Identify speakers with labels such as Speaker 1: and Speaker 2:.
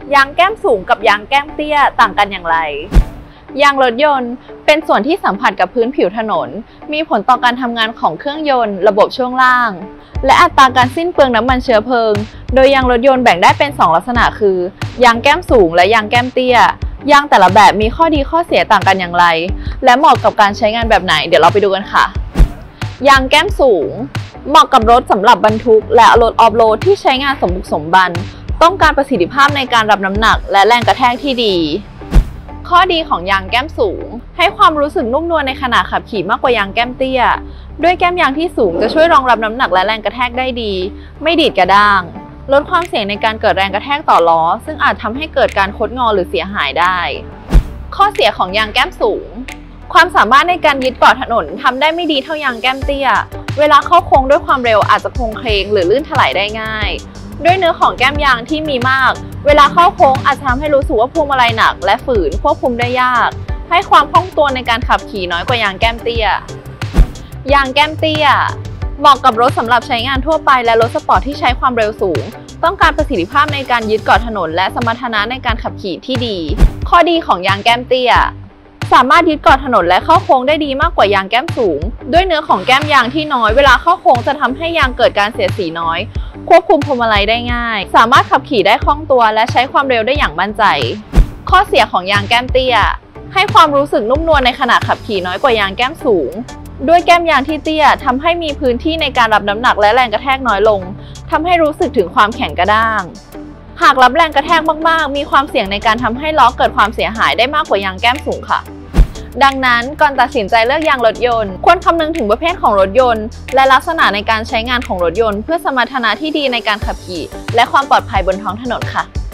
Speaker 1: ยางแก้มสูงกับยางแก้มเตี้ยต่างกันอย่างไรยางรถยนต์เป็นส่วนที่สัมผัสกับพื้นผิวถนนมีผลต่อการทำงานของเครื่องยนต์ระบบช่วงล่างและอัตราการสิ้นเปลืองน้ำมันเชื้อเพลิงโดยยางรถยนต์แบ่งได้เป็น2ลักษณะคือยางแก้มสูงและยางแก้มเตี้ยยางแต่ละแบบมีข้อดีข้อเสียต่างกันอย่างไรและเหมาะกับการใช้งานแบบไหนเดี๋ยวเราไปดูกันค่ะยางแก้มสูงเหมาะกับรถสำหรับบรรทุกและรถออฟโรดที่ใช้งานสมบุกสมบันต้องการประสิทธิภาพในการรับน้ำหนักและแรงกระแทกที่ดีข้อดีของยางแก้มสูงให้ความรู้สึกนุ่มนวลในขณะขับขี่มากกว่ายางแก้มเตี้ยด้วยแก้มยางที่สูงจะช่วยรองรับน้ำหนักและแรงกระแทกได้ดีไม่ดีดกระด้างลดความเสี่ยงในการเกิดแรงกระแทกต่อล้อซึ่งอาจทำให้เกิดการคดงอหรือเสียหายได้ข้อเสียของยางแก้มสูงความสามารถในการยึดเกาะถนนทำได้ไม่ดีเท่ายางแก้มเตี้ยเวลาเข้าโค้งด้วยความเร็วอาจจะโค้งเคลงหรือลื่นถลายได้ง่ายด้วยเนื้อของแก้มยางที่มีมากเวลาเข้าโค้งอาจทำให้รู้สึกว่าพวงมาลัยหนักและฝืนควบคุมได้ยากให้ความคล่องตัวในการขับขี่น้อยกว่ายางแก้มเตี้ยยางแก้มเตี้ยเหมาะกับรถสำหรับใช้งานทั่วไปและรถสปอร์ตที่ใช้ความเร็วสูงต้องการประสิทธิภาพในการยึดเกาะถนนและสมรรถนะในการขับขี่ที่ดีข้อดีของยางแก้มเตี้ยสามารถยึดเกาะถนนและเข้าโค้งได้ดีมากกว่ายางแก้มสูงด้วยเนื้อของแก้มยางที่น้อยเวลาเข้าโค้งจะทำให้ยางเกิดการเสียดสีน้อยควบคุมพวงมาลัยได้ง่ายสามารถขับขี่ได้คล่องตัวและใช้ความเร็วได้อย่างมั่นใจข้อเสียของยางแก้มเตี้ยให้ความรู้สึกนุ่มนวลในขณะขับขี่น้อยกว่ายางแก้มสูงด้วยแก้มยางที่เตี้ยทำให้มีพื้นที่ในการรับน้ำหนักและแรงกระแทกน้อยลงทำให้รู้สึกถึงความแข็งกระด้างหากรับแรงกระแทกมากๆมีความเสี่ยงในการทำให้ล้อเกิดความเสียหายได้มากกว่ายางแก้มสูงค่ะดังนั้นก่อนตัดสินใจเลือกยางรถยนต์ควรคำนึงถึงประเภทของรถยนต์และลักษณะในการใช้งานของรถยนต์เพื่อสมรรถนะที่ดีในการขับขี่และความปลอดภัยบนท้องถนนค่ะ